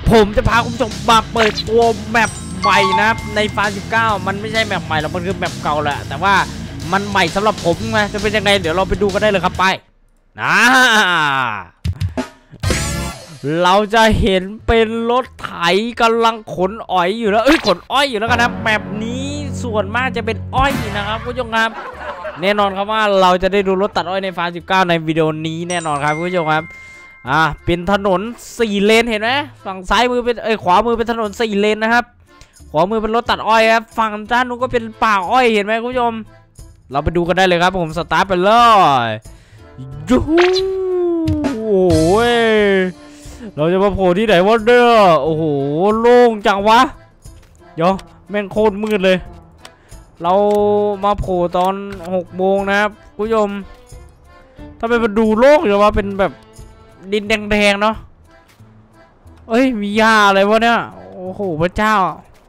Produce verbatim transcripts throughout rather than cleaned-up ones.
ผมจะพาคุณผู้ชมมาเปิดตัวแมปใหม่นะครับในฟาสิบเก้ามันไม่ใช่แมปใหม่หรอกมันคือแมปเก่าแหละแต่ว่ามันใหม่สำหรับผมไงจะเป็นยังไงเดี๋ยวเราไปดูกันได้เลยครับไปนะเราจะเห็นเป็นรถไถกำลังขนอ้อยอยู่แล้วเอ้ยขนอ้อยอยู่แล้วกันนะแมปนี้ส่วนมากจะเป็นอ้อยนะครับคุณผู้ชมครับแน่นอนครับว่าเราจะได้ดูรถตัดอ้อยในฟาสิบเก้าในวิดีโอนี้แน่นอนครับคุณผู้ชมครับอ่าเป็นถนนสี่เลนเห็นไหมฝั่งซ้ายมือเป็นเอ้ยขวามือเป็นถนนสี่เลนนะครับขวามือเป็นรถตัดอ้อยครับฝั่งด้านนู้นก็เป็นป่าอ้อยเห็นไหมคุณผู้ชมเราไปดูกันได้เลยครับผมสตาร์ทไปเลยยูโอ้ยเราจะมาโผล่ที่ไหนวะเด้อโอ้โหโล่งจังวะเดี๋ยวแม่งโคตรมืดเลยเรามาโผล่ตอนหกโมงนะครับคุณผู้ชมถ้าไปมาดูโลกหรือว่าเป็นแบบดินแดงๆเนาะเอ้ยมีหญ้าอะไรวะเนี่ยโอ้โหพระเจ้า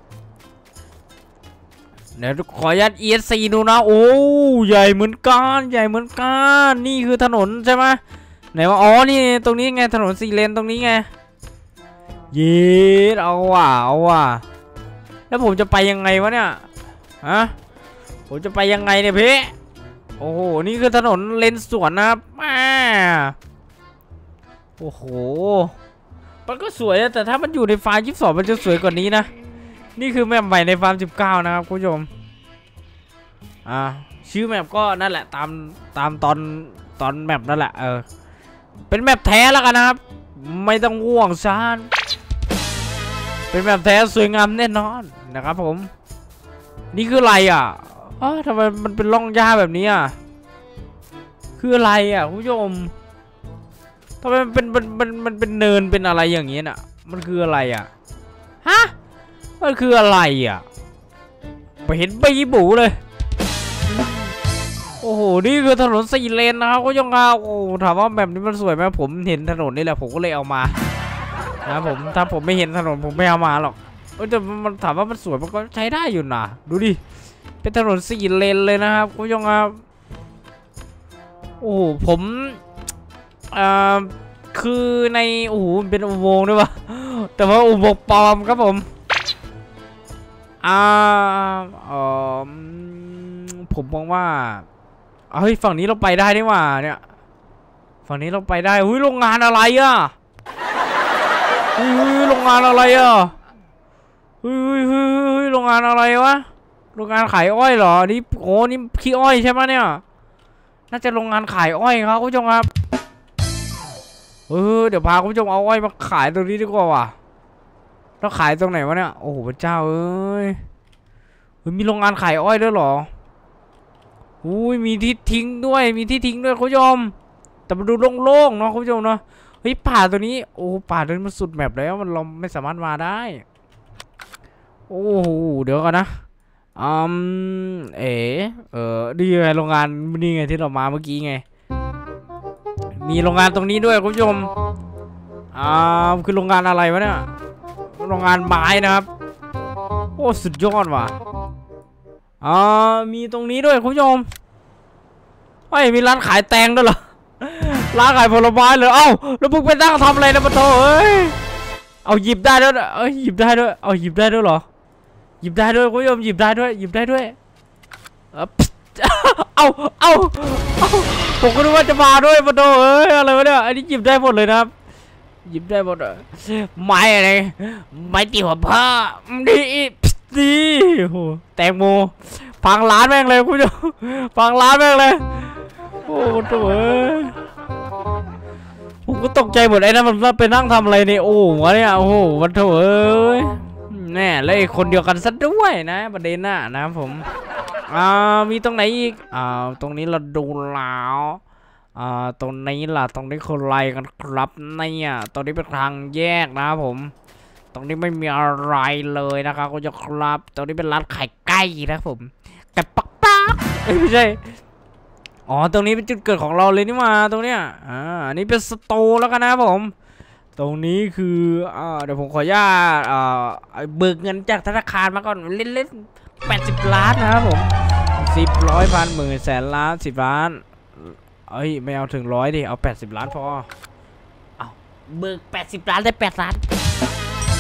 เดี๋ยวขออนุญาต อี เอส ซี ดูนะโอ้ใหญ่เหมือนกันใหญ่เหมือนกันนี่คือถนนใช่ไหมไหนว่าอ๋อนี่ตรงนี้ไงถนนสี่เลนตรงนี้ไงเย็ดเอาว่ะเอาว่ะแล้วผมจะไปยังไงวะเนี่ยฮะผมจะไปยังไงเนี่ยพี่โอ้โหนี่คือถนนเลนสวนนะครับมาโอ้โหมันก็สวยแต่ถ้ามันอยู่ในฟาร์มยี่สิบสองมันจะสวยกว่านี้นะนี่คือแมปใหม่ในฟาร์มสิบเก้านะครับคุณผู้ชมอ่าชื่อแมปก็นั่นแหละตามตามตอนตอนแมปนั่นแหละเออเป็นแมปแท้แล้วกันนะครับไม่ต้องห่วงซานเป็นแมปแท้สวยงามแน่นอนนะครับผมนี่คืออะไรอ่ะอ๋อทำไมมันเป็นร่องหญ้าแบบนี้อ่ะคืออะไรอ่ะคุณผู้ชมทำไมมันเป็นมันมันมันเป็นเนินเป็นอะไรอย่างเงี้ยน่ะมันคืออะไรอ่ะฮะมันคืออะไรอ่ะไปเห็นใบบูเลยโอ้โหนี่คือถนนสี่เลนนะครับก็ยังเอาโอ้ถามว่าแบบนี้มันสวยไหมผมเห็นถนนนี่แหละผมก็เลยเอามานะผมถ้าผมไม่เห็นถนนผมไม่เอามาหรอกแต่มันถามว่ามันสวยมันก็ใช้ได้อยู่นะดูดิเป็นถนนสี่เลนเลยนะครับก็ยังเอาโอ้โหผมอ่าคือในโอ้โหเป็นอุโมงค์ด้วยวะแต่ว่าอุโมงค์ปลอมครับผมอ่าเออผมมองว่าเฮ้ยฝั่งนี้เราไปได้นี่หว่าเนี่ยฝั่งนี้เราไปได้อุ้ยโรงงานอะไรอ่ะอุ้ยโรงงานอะไรอ่ะอุ้ยเฮ้ยโรงงานอะไรวะโรงงานขายอ้อยเหรอนี่โอ้นี่ขี้อ้อยใช่ไหมเนี่ยน่าจะโรงงานขายอ้อยครับคุณผู้ชมครับเออเดี๋ยวพาคุณผู้ชมเอาอ้อยมาขายตรงนี้ดีกว่าว่ะแล้วขายตรงไหนวะเนี่ยโอ้โหพระเจ้าเอ้ยมีโรงงานขายอ้อยด้วยเหรออุ้ยมีที่ทิ้งด้วยมีที่ทิ้งด้วยคุณผู้ชมแต่มาดูโล่งๆเนาะคุณผู้ชมเนาะเฮ้ยป่าตัวนี้โอ้ป่าตัวนี้มันสุดแมปแล้วมันเราไม่สามารถมาได้โอ้โหเดี๋ยวก่อนนะอืมเอ๋เออดีไงโรงงานนี่ไงที่เรามาเมื่อกี้ไงมีโรงงานตรงนี้ด้วยคุณผู้ชมอ่าคือโรงงานอะไรวะเนี่ยโรงงานไม้นะครับโอ้สุดยอดว่ะอ่ามีตรงนี้ด้วยคุณผู้ชมเฮ้ยมีร้านขายแตงด้วยเหรอร้านขายผลไม้เลยเอ้าแล้วพวกไปนั่งทำอะไรนะปะโถเอ้ยเอาหยิบได้ด้วยเอ้ยหยิบได้ด้วยเอาหยิบได้ด้วยเหรอหยิบได้ด้วยคุณผู้ชมหยิบได้ด้วยหยิบได้ด้วยเอาเอาเอาผมก็นึกว่าจะมาด้วยปะโถเอ้ยอะไรวะเนี่ยอันนี้หยิบได้หมดเลยนะครับหยิบได้หมดเลยไม้อะไรไม้ตีหัวผ้าดีดีโหแตงโมพังร้านแม่งเลยคุณผู้ชมพังร้านแม่งเลยโอ้โหผมก็ตกใจหมดไอ้นั่นมันไปนั่งทำอะไรเนี่ยโอ้โหเนี่ยโอ้โหวันเถอะแน่แล้วไอ้คนเดียวกันซะด้วยนะประเด็นน่ะนะผมอ่ามีตรงไหนอีกอ่าตรงนี้เราดูแล้วอ่าตรงนี้ล่ะตรงนี้คืออะไรกันครับเนี่ยตรงนี้เป็นทางแยกนะครับผมตรงนี้ไม่มีอะไรเลยนะครับก็จะครับตรงนี้เป็นร้านขายไก่นะผมไก่ปักปักไม่ใช่อ๋อตรงนี้เป็นจุดเกิดของเราเลยนี่มาตรงเนี้ยอ่าอันนี้เป็นสโตร์แล้วกันนะผมตรงนี้คืออ่าเดี๋ยวผมขออนุญาตอ่าเบิกเงินจากธนาคารมาก่อนเล่นๆแปดสิบล้านนะครับผมสิบร้อยพันหมื่นแสนล้านสิบล้านเอ้ยไม่เอาถึงร้อยดิเอาแปดสิบล้านพอเอาเบิกแปดสิบล้านได้แปดล้าน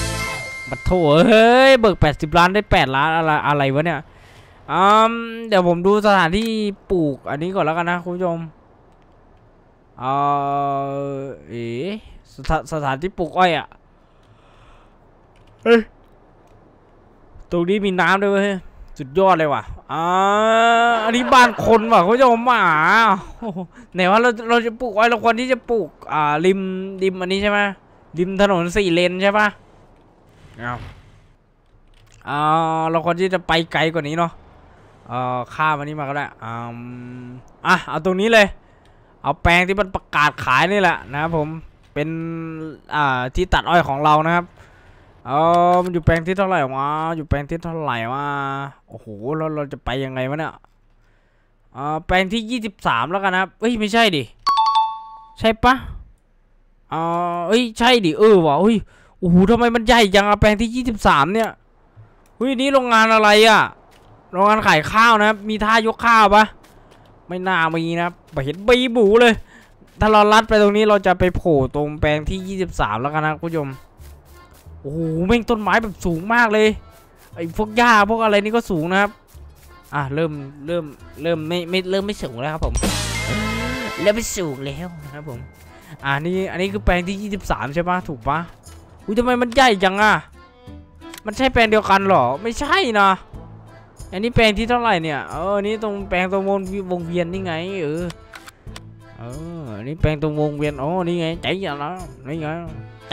บัตโถเฮ้ยเบิกแปดสิบล้านได้แปดล้านอะไรอะไรวะเนี่ยอืมเดี๋ยวผมดูสถานที่ปลูกอันนี้ก่อนแล้วกันนะคุณผู้ชมเออเอ๋สถานสถานที่ปลูกอ้อยอ่ะเฮ้ยตรงนี้มีน้ำด้วยเว้ยสุดยอดเลยว่ะอ่าอันนี้บ้านคนว่ะคุณผู้ชมหมาไหนว่าเราเราจะปลูกอ้อยเราควรที่จะปลูกอ่าริมริมอันนี้ใช่ไหมริมถนนสี่เลนใช่ปะเอาอ่าเราควรที่จะไปไกลกว่านี้เนาะเอ่อข้ามอันนี้มาก็ได้อ่าอ่ะเอาตรงนี้เลยเอาแปลงที่มันประกาศขายนี่แหละนะครับผมเป็นอ่าที่ตัดอ้อยของเรานะครับเออมันอยู่แปลงที่เท่าไหร่วะอยู่แปลงที่เท่าไหร่วะโอ้โหเราเราจะไปยังไงวะเนี่ยอ่าแปลงที่ยี่สิบสามแล้วกันนะครับเฮ้ยไม่ใช่ดิใช่ปะอ่าเฮ้ยใช่ดิเออวะเฮ้ยโอ้โหทำไมมันใหญ่จังอะแปลงที่ยี่สิบสามเนี่ยเฮ้ยนี่โรงงานอะไรอะโรงงานขายข้าวนะครับมีท่ายกข้าวปะไม่น่ามีนะไปเห็นใบบูเลยถ้าเราลัดไปตรงนี้เราจะไปโผล่ตรงแปลงที่ยี่สิบสามแล้วกันนะคุณผู้ชมโอ้โหแม่งต้นไม้แบบสูงมากเลยไอ้พวกหญ้าพวกอะไรนี่ก็สูงนะครับอ่ะเริ่มเริ่มเริ่มไม่ไม่เริ่มไม่สูงแล้วครับผมเริ่มไม่สูงแล้วนะครับผมอ่านี่อันนี้คือแปลงที่ยี่สิบสามใช่ปะถูกปะอุ้ยทำไมมันใหญ่จังอ่ะมันใช่แปลงเดียวกันหรอไม่ใช่นะอันนี้แปลงที่เท่าไหร่เนี่ยเออนี่ตรงแปลงตรงวงวงเวียนนี่ไงเออเอออันนี้แปลงตรงวงเวียนอ๋อนี่ไงใจอย่างนั้นนี่ไงใจ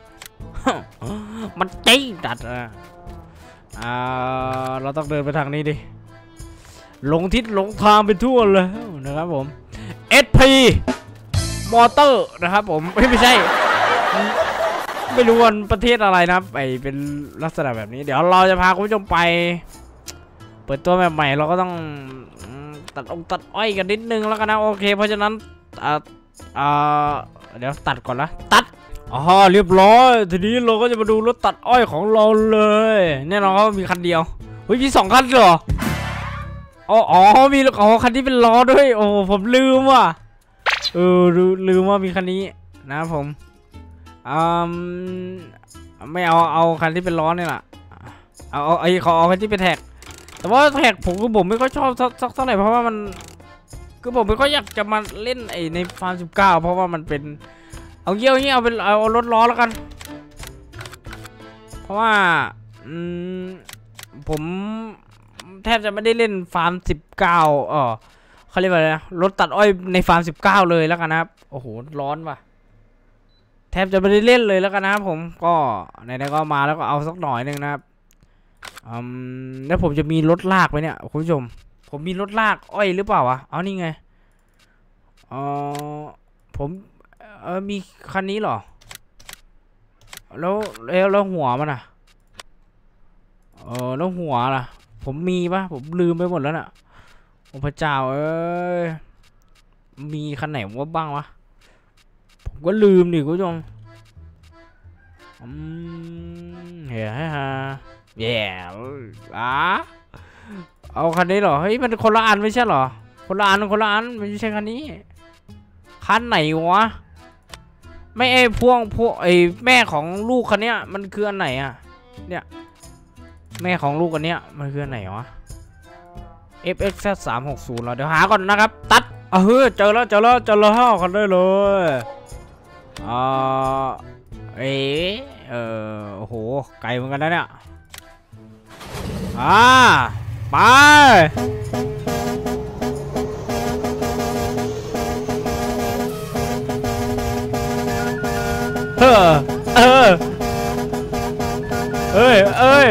มันใจจัดอ่ะอ่าเราต้องเดินไปทางนี้ดิหลงทิศหลงทางไปทั่วเลยนะครับผม เอส พี มอเตอร์นะครับผมไม่ไม่ใช่ไม่รู้ว่าประเทศอะไรนะไปเป็นลักษณะแบบนี้เดี๋ยวเราจะพาคุณผู้ชมไปเปิดตัวใหม่ๆเราก็ต้องตัดองตัดอ้อยกันนิดนึงแล้วกันนะโอเคเพราะฉะนั้นอ่าอ่าเดี๋ยวตัดก่อนนะตัดอ๋อเรียบร้อยทีนี้เราก็จะมาดูรถตัดอ้อยของเราเลยแน่นอนว่ามีคันเดียวเฮ้ยมีสองคันเหรออ๋ออ๋อมีอ๋อคันที่เป็นล้อด้วยโอ้ผมลืมว่ะเออลืมว่ามีคันนี้นะผมอืมไม่เอาเอาคันที่เป็นล้อนี่แหละเอาเอาไอ้เขาเอาคันที่เป็นแท็กแต่ว่าแท็กผมคือผมไม่ค่อยชอบสักเท่าไหร่เพราะว่ามันคือผมไม่ค่อยอยากจะมาเล่นไอ้ในฟาร์มสิบเก้าเพราะว่ามันเป็นเอาเยี่ยวเงี้ยเอาเป็นเอารถล้อแล้วกันเพราะว่าอืมผมแทบจะไม่ได้เล่นฟาร์มสิบเก้าเออเขาเรียกว่าอะไรนะรถตัดอ้อยในฟาร์มสิบเก้าเลยแล้วกันนะครับโอ้โหร้อนว่ะแทบจะไม่ได้เล่นเลยแล้วกันนะครับผมก็ไหนๆก็มาแล้วก็เอาสักหน่อยนึงนะครับอืมแล้วผมจะมีรถลากไหมเนี่ยคุณผู้ชมผมมีรถลากอ้อยหรือเปล่าวะเอานี่ไงอ๋อผมเออมีคันนี้เหรอแล้วแล้วแล้วหัวมันอ่ะเออแล้วหัวล่ะผมมีปะผมลืมไปหมดแล้วน่ะโอ้พระเจ้าเอ้ยมีคันไหนว่าบ้างวะผมก็ลืมดิคุณผู้ชมอืมเฮ้ยฮะแย่อ่ะเอาคันนี้เหรอเฮ้ยมันคนละอันไม่ใช่เหรอคนละอันคนละอันไม่ใช่คันนี้คันไหนวะไม่ไอ้พวงพวกไอ้แม่ของลูกคันเนี้ยมันคืออันไหนอ่ะเนี่ยแม่ของลูกอันเนี้ยมันคืออันไหนวะ เอฟ เอ็กซ์ สามหกศูนย์เหรอเดี๋ยวหาก่อนนะครับตัดเออเจอแล้วเจอแล้วเจอแล้วคันได้เลยอ่าเอเออโอ้โหไกลเหมือนกันนะเนี่ยอ่าไปเออเออเอ้ยเอ้ย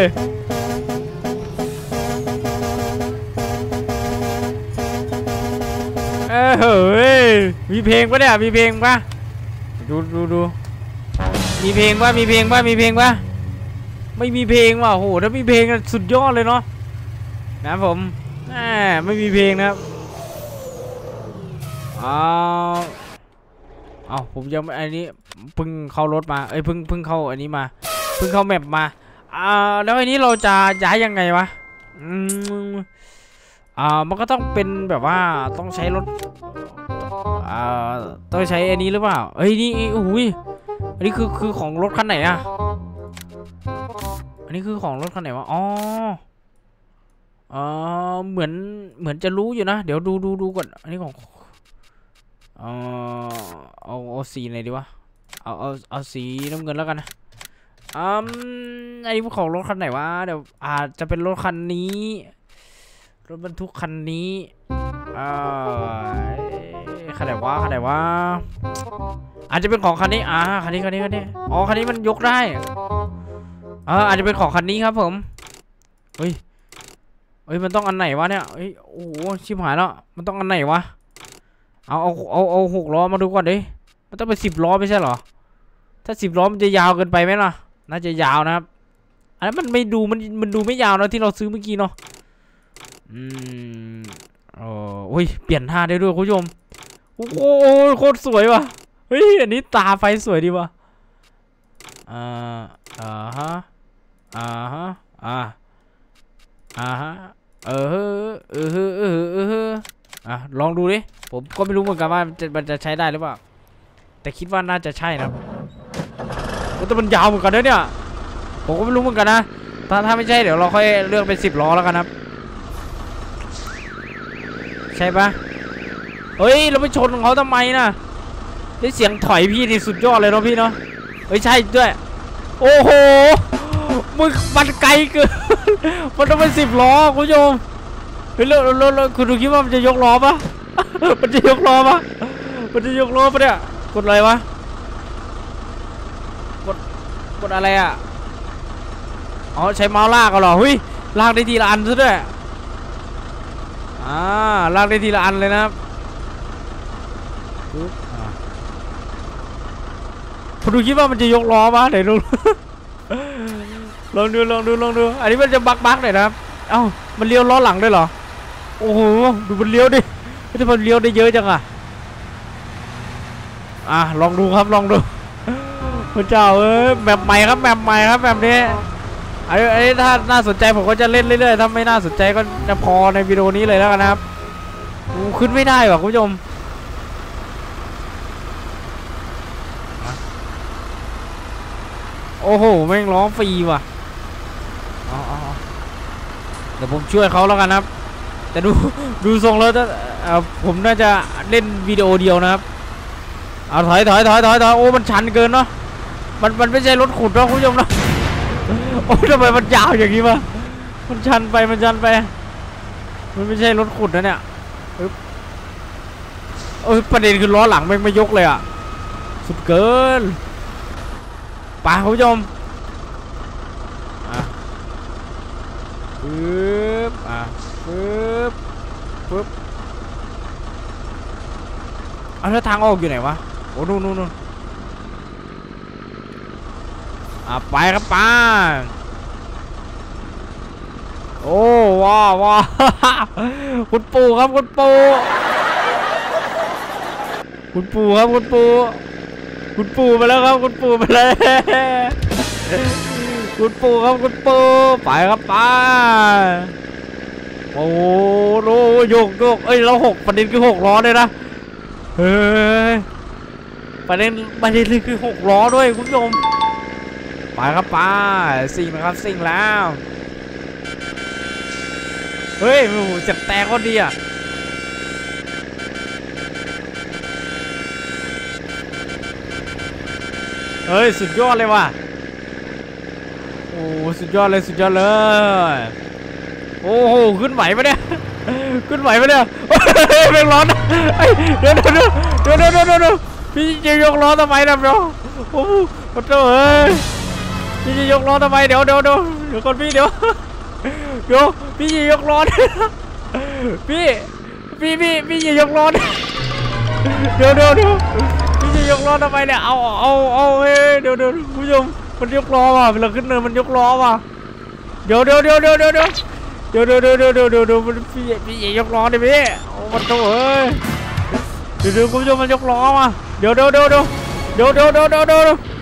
เอ้เฮ้ยมีเพลงปะเนี่ยมีเพลงปะดูดูดูมีเพลงปะมีเพลงปะมีเพลงปะไม่มีเพลงว่ะโหถ้ามีเพลงสุดยอดเลยเนาะนะผมแหมไม่มีเพลงนะครับอ้าวเอาผมยังอันนี้เพิ่งเข้ารถมาเอ้ยเพิ่งเพิ่งเข้าอันนี้มาเพิ่งเข้าแมปมาอ่าแล้วอันนี้เราจะย้ายยังไงวะอืมอ่ามันก็ต้องเป็นแบบว่าต้องใช้รถอ่าต้องใช้อันนี้หรือเปล่าเอ้ยนี่โอ้ยอันนี้คือคือของรถคันไหนอะอันนี้คือของรถคันไหนวะอ๋อเออเหมือนเหมือนจะรู้อยู่นะเดี๋ยวดูดูดูก่อนอันนี้ของเออเอาเอาสีไหนดีวะเอาเอาเอาสีน้ำเงินแล้วกันนะอืมอันนี้ของรถคันไหนวะเดี๋ยวอาจจะเป็นรถคันนี้รถบรรทุกคันนี้อ่าคันไหนวะคันไหนวะอาจจะเป็นของคันนี้อ่าคันนี้คันนี้คันนี้อ๋อคันนี้มันยกได้เอออาจจะเป็นของคันนี้ครับผมเฮ้ยเฮ้ยมันต้องอันไหนวะเนี่ยเฮ้ยโอ้โหชิบหายแล้วมันต้องอันไหนวะเอาเอาเอาเอาหกล้อมาดูก่อนดิมันต้องเป็นสิบล้อไม่ใช่เหรอถ้าสิบล้อมันจะยาวเกินไปไหมล่ะน่าจะยาวนะครับอันนั้นมันไม่ดูมันมันดูไม่ยาวนะที่เราซื้อเมื่อกี้เนาะอืมโอ้ยเปลี่ยนท่าได้ด้วยคุณผู้ชมโอ้โหโคตรสวยว่ะเฮ้ยอันนี้ตาไฟสวยดีว่ะอ่าอ่าฮะอ่าฮะอ่าอ่าฮะเออเออเออเออเอออ่ะลองดูดิผมก็ไม่รู้เหมือนกันว่ามันจะมันจะใช้ได้หรือเปล่าแต่คิดว่าน่าจะใช่นะแต่มันยาวเหมือนกันนะเนี่ยผมก็ไม่รู้เหมือนกันนะถ้าถ้าไม่ใช่เดี๋ยวเราค่อยเลือกเป็นสิบล้อแล้วกันครับใช่ปะเฮ้ยเราไปชนเขาทำไมนะได้เสียงถอยพี่นี่สุดยอดเลยเนาะพี่เนาะเฮ้ยใช่ด้วยโอ้โหมึงมันไกลเกินมันต้องเป็นสิบล้อคุณผู้ชมเฮ้ยแล้วแล้วคุณดูคิดว่ามันจะยกล้อปะมันจะยกล้อปะมันจะยกล้อปะเนี่ยกดอะไรวะกดกดอะไรอ่ะอ๋อใช้เมาส์ลากกันเหรอเฮ้ยลากได้ทีละอันซะด้วยอ่าลากได้ทีละอันเลยนะครับคุณดูคิดว่ามันจะยกล้อปะไหนดูลองดูลองดูลองดูอันนี้มันจะบักบักหน่อยนะครับเอ้ามันเลี้ยวล้อหลังด้วยเหรอโอ้โหดูมันเลี้ยวดิไม่ใช่มันเลี้ยวได้เยอะจังอ่ะอ่ะลองดูครับลองดูพระเจ้าเอ้ยแบบใหม่ครับแบบใหม่ครับแบบนี้ไอ้ไอ้ถ้าน่าสนใจผมก็จะเล่นเรื่อยๆถ้าไม่น่าสนใจก็จะพอในวิดีโอนี้เลยแล้วกันนะครับขึ้นไม่ได้ว่ะคุณผู้ชมโอ้โหแม่งร้องฟรีว่ะเดี๋ยวผมช่วยเขาแล้วกันครับแต่ดูดูทรงแล้วจะผมน่าจะเล่นวิดีโอเดียวนะครับเอาถอยถอยถอยถอยถอยโอ้มันชันเกินเนาะมันมันไม่ใช่รถขุดเนาะคุณผู้ชมเนาะโอ้ทำไมมันยาวอย่างนี้วะมันชันไปมันชันไปมันไม่ใช่รถขุดนะเนี่ยโอ้ยประเด็นคือล้อหลังแม่งไม่ยกเลยอ่ะสุดเกินป่าคุณผู้ชมปึ๊บอ่ะปึ๊บปึ๊บเอาแล้วทางออกอยู่ไหนวะโอ้นู่นนู่นนู่นอ่ะไปครับป้าโอ้ว้าวว้าคุณปู่ครับคุณปู่คุณปู่ครับคุณปู่คุณปู่มาแล้วครับคุณปู่มาแล้วคุณปู่ครับคุณปู่ไปครับป้าโอ้โหโยกโยกเอ้ยเราหกประเด็นคือหกล้อเลยนะเฮ้ยประเด็นประเด็นคือหกล้อด้วยคุณผู้ชมไปครับป้าซิ่งนะครับซิ่งแล้วเฮ้ยโอ้โหจัดแต่ก็ดีอ่ะเฮ้ยสุดยอดเลยว่ะโอ้สุดยอดเลยสุดยอดเลยโอ้โหขึ้นไหวปะเนี่ยขึ้นไหวปะเนี่ยเร่งร้อนเดี๋ยวเดี๋ยวเดี๋ยวเดี๋ยวเดี๋ยวเดี๋ยวพี่จะยกล้อทำไมนะเดี๋ยวโอ้โหเจ้าเอ้ยพี่จะยกล้อทำไมเดี๋ยวเดี๋ยวเดี๋ยวเดี๋ยวก่อนพี่เดี๋ยวเดี๋ยวพี่จะยกล้อพี่พี่พี่พี่จะยกล้อเดี๋ยวเดี๋ยวเดี๋ยวพี่จะยกล้อทำไมเนี่ยเอาเอาเอาเฮ้ยเดี๋ยวเดี๋ยวผู้ชมมันยกล้อว่ะเวลาขึ้นเนินมันยกล้อว่ะเดี๋ยวเดี๋ยวเดี๋ยวเดี๋ยวเดี๋ยวเดี๋ยวเดี๋ยวเดี๋ยวเดี๋ยวเดี๋ยวเดี๋ยวเดี๋ยวเดี๋ยวพี่พี่ยกล้อดิพี่โอ้มันโตเอ้ยเดี๋ยวเดี๋ยวคุณผู้ชมมันยกล้อมาเดี๋ยวเดี๋ยวเดี๋ยวเดี๋ยวเดี๋ยวเดี๋ยวเดี๋ยวเดี๋ยวเดี๋ยวเดี๋ยวเดี๋ยวเดี๋ยว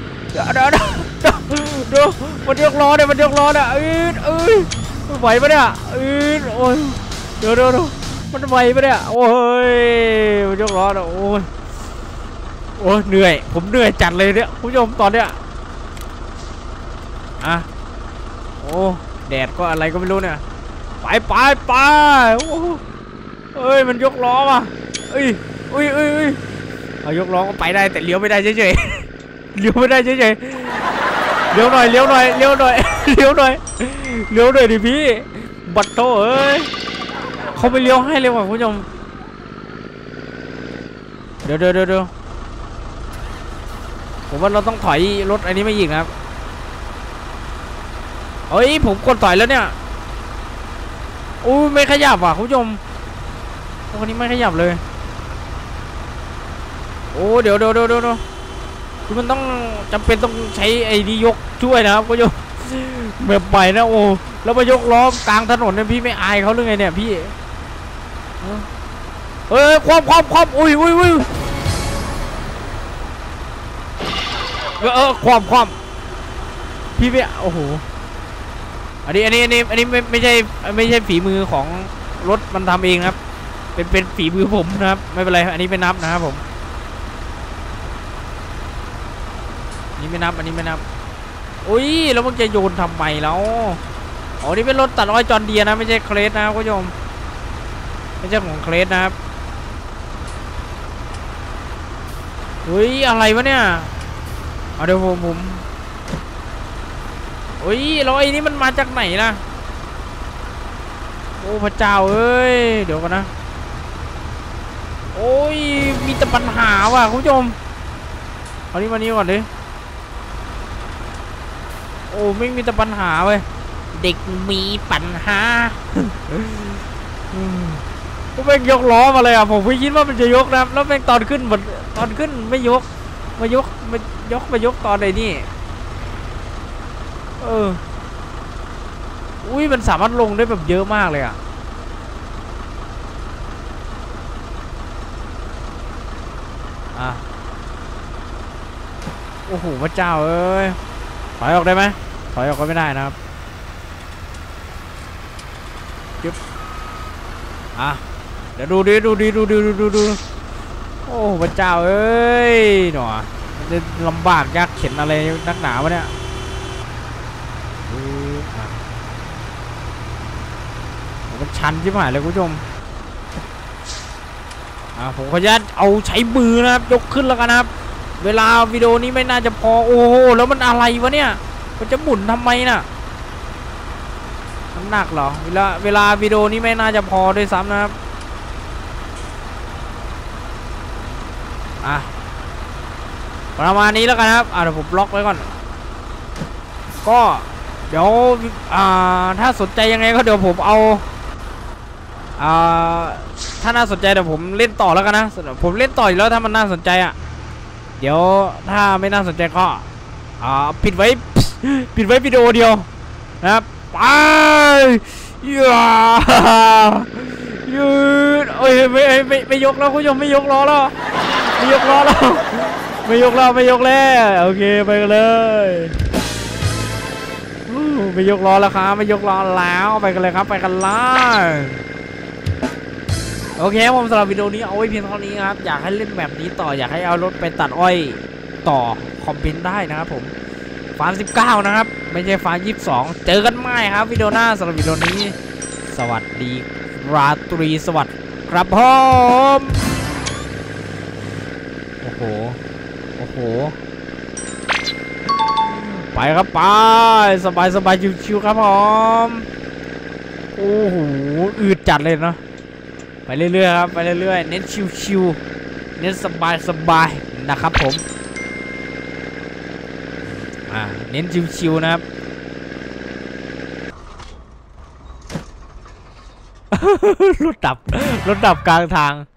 เดี๋ยวมันยกล้อเนี่ยมันยกล้อเนี่ยเอ้ยเอ้ยไหวปะเนี่ยเอ้ยโอ้ยเดี๋ยวเดี๋ยวเดี๋ยวมันไหวปะเนี่ยโอ้ยมันยกล้อเนี่ยโอ้ยโอ้ยเหนื่อยผมเหนื่อยจัดเลยเนี่ยคุณผู้ชมตอนเนี้ยอ่ะโโอ้แดดก็อะไรก็ไม่รู้เนี่ยไปไปไปโอ้เอ้ยมันยกล้อว่ะเอ้ยเอ้ยเอ้ยเอ้ยเอายกล้อก็ไปได้แต่เลี้ยวไม่ได้เฉยๆเลี้ยวไม่ได้เฉยๆเลี้ยวหน่อยเลี้ยวหน่อยเลี้ยวหน่อยเลี้ยวหน่อยเลี้ยวหน่อยดิพี่บัตโตเอ้ยเขาไปเลี้ยวให้เลยว่ะคุณผู้ชมเดี๋ยวเดี๋ยวเดี๋ยวผมว่าเราต้องถอยรถอันนี้ไม่ยิงครับเฮ้ยผมกดถอยแล้วเนี่ยอู้ไม่ขยับว่ะคุณผู้ชมคนนี้ไม่ขยับเลยโอ้เดี๋ยวเดี๋ยวเดี๋ยวเดี๋ยวคือมันต้องจำเป็นต้องใช้ไอ้นี่ยกช่วยนะครับคุณผู้ชมแบบใหม่นะโอ้แล้วมายกล้อกลางถนนเนี่ยพี่ไม่อายเขาหรือไงเนี่ยพี่เฮ้ยความความความอุ้ยอุ้ยอุ้ยเออความความพี่ไม่โอ้โหอันนี้อันนี้อันนี้อันนี้ไม่ไม่ใช่ไม่ใช่ฝีมือของรถมันทำเองครับเป็นเป็นฝีมือผมนะครับไม่เป็นไรอันนี้ไม่นับนะครับผมอันนี้ไม่นับอันนี้ไม่นับอุ้ยแล้วมึงจะโยนทำไมแล้วอ๋อนี่เป็นรถตัดอ้อยจอนเดียนะไม่ใช่เครสนะครับคุณผู้ชมไม่ใช่ของเครสนะครับเฮ้ยอะไรวะเนี่ยเอาเดี๋ยวผมผมเฮ้ยแล้วไอ้นี่มันมาจากไหนนะโอ้พระเจ้าเอ้ยเดี๋ยวก่อนนะโอ้ยมีแต่ปัญหาว่ะคุณผู้ชมเอานี้มานี้ก่อนดิโอ้ไม่มีแต่ปัญหาเว้ยเด็กมีปัญหาก็แม่งยกล้อมาเลยอ่ะผมไม่คิดว่ามันจะยกนะแล้วแม่งตอนขึ้นหมดตอนขึ้นไม่ยกมายกมายกมายกตอนไหนนี่เอออุ้ยมันสามารถลงได้แบบเยอะมากเลยอ่ะอ่ะโอ้โหพระเจ้าเอ้ยถอยออกได้ไหมถอยออกก็ไม่ได้นะครับจึ๊บอ่ะเดี๋ยวดูดิดูดิดูดิดูดูดูโอ้พระเจ้าเอ้ยหนอมันจะลำบากยากเข็นอะไรนักหนาวะเนี่ยมันชันชิบหายเลยคุณผู้ชมอ่าผมขออนุญาตเอาใช้มือนะครับยกขึ้นแล้วกันนะครับเวลาวิดีโอนี้ไม่น่าจะพอโอ้โหแล้วมันอะไรวะเนี่ยมันจะหมุนทำไมน่ะน้ำหนักเหรอเวลาเวลาวิดีโอนี้ไม่น่าจะพอด้วยซ้ำนะครับอ่ะประมาณนี้แล้วกันครับอ่ะเดี๋ยวผมล็อกไว้ก่อนก็เดี๋ยวอ่าถ้าสนใจยังไงก็เดี๋ยวผมเอาอ่าถ้าน่าสนใจเดี๋ยวผมเล่นต่อแล้วกันนะผมเล่นต่ออยู่แล้วถ้ามันน่าสนใจอ่ะเดี๋ยวถ้าไม่น่าสนใจก็อ่าปิดไว้ปิดไว้วิดีโอเดียวนะครับไปยืดยืดโอ้ยไม่ไม่ไม่ยกแล้วคุณผู้ชมไม่ยกล้อแล้วไม่ยกล้อแล้วไม่ยกแล้วไม่ยกแล้วโอเคไปกันเลยไม่ยกล้อแล้วครับไม่ยกล้อแล้วไปกันเลยครับไปกันเลยโอเคผมสำหรับวิดีโอนี้เอาไว้เพียงเท่านี้ครับอยากให้เล่นแบบนี้ต่ออยากให้เอารถไปตัดอ้อยต่อคอมเมนต์ได้นะครับผมฟาร์มสิบเก้านะครับไม่ใช่ฟาร์มยี่สิบสองเจอกันใหม่ครับวิดีโอหน้าสำหรับวิดีโอนี้สวัสดีราตรีสวัสดิ์ครับผมโอ้โหโอ้โหไปครับไปสบายสบายชิวๆครับผมโอ้โหอืดจัดเลยเนาะไปเรื่อยๆครับไปเรื่อยๆเน้นชิวๆเน้นสบายสบายนะครับผมอ่าเน้นชิวๆนะครับรถดับรถดับกลางทาง